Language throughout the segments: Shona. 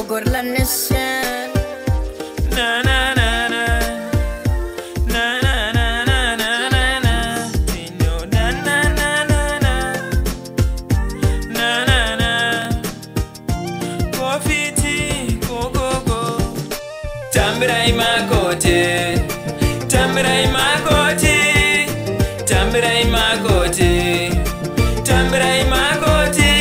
for la nation. Na na na na. Na na na na na na na. Tino na na na na na. Na na na. Koffie tea, go go go. Tambirai Makoti. Tambirai Makoti. Tambirai Makoti. Tambirai Makoti.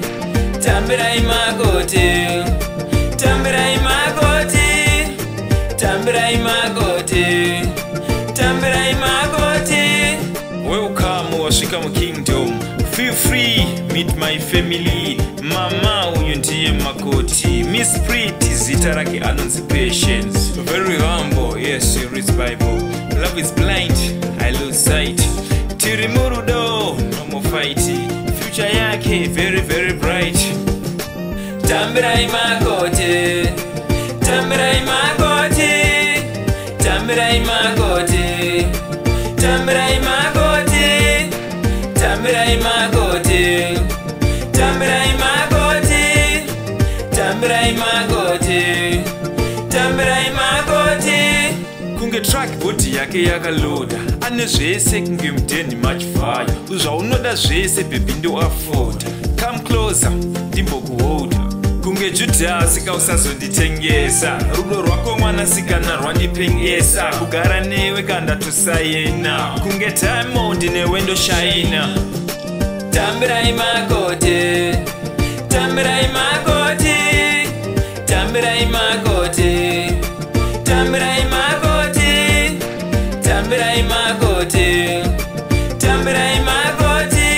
Tambirai Makoti. Tambirai Makoti. Tambirai Makoti. Tambirai Makoti. Welcome, washika mu kingdom. Feel free, meet my family. Mama uyu ndiye Makoti. Miss Pretty zitaraki anonzi patience. Very humble, yes, she reads Bible. Love is blind, I lose sight. Tirimurudo, no more fighting. Future yake very very bright. Tambirai Makoti. Tambirai Makoti. Tambirai Makoti. Tambirai Makoti. Tambirai Makoti. Tambirai Makoti. Tambirai Makoti. Tambirai Makoti. Kunge track body yake yakaloda. Ane zvese kunge mudeni much fire. Uzvaunoda zvese baby ndo afford. Come closer, ndimbokuholda. Kunge Judas kausazonditengesa. Rudo rwako mwanasikana rwandipengesa. Kugara newe kanda tosayena. Kunge Diamond newe ndoshaina. Tambirai Makoti. Tambirai Makoti. Tambirai Makoti. Tambirai Makoti. Tambirai Makoti. Tambirai Makoti.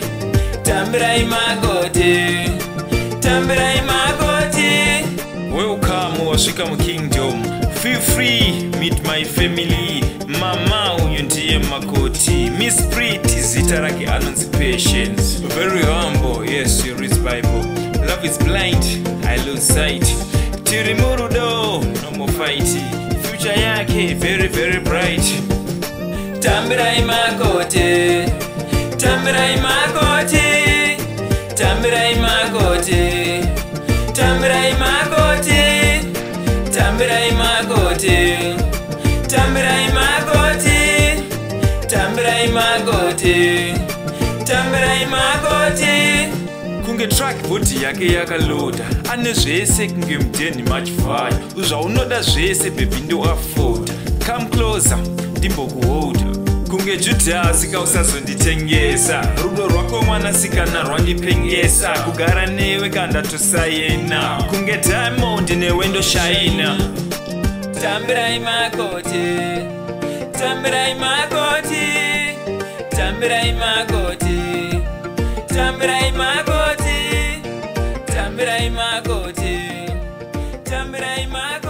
Tambirai Makoti. Tambirai Makoti. Welcome, washika mu kingdom. Feel free, meet my family. Mama uyu ndiye Makoti. Miss Pretty zitaraki anonzi patience. Very humble, yes, she reads Bible. Love is blind, I lose sight. Tirimurudo, no more fighting. Future yake very very bright. Tambirai Makoti. Tambirai Makoti. Tambirai Makoti. Tambirai Makoti. Tambirai Makoti. Tambirai Makoti. Tambirai Makoti. Tambirai Makoti. Kunge track body yake yakaloda. Ane zvese kunge mudeni much fire. Uzvaunoda zvese baby ndo afford. Come closer, ndimbokuholda. Kunge Judas kausazonditengesa. Rudo rwako mwanasikana rwandipengesa. Kugara newe kanda tosayena. Kunge Diamond newe ndoshaina. Tambirai Makoti. Tambirai Makoti. Tambirai Makoti. Tambirai Makoti. Tambirai Makoti. Tambirai Makoti.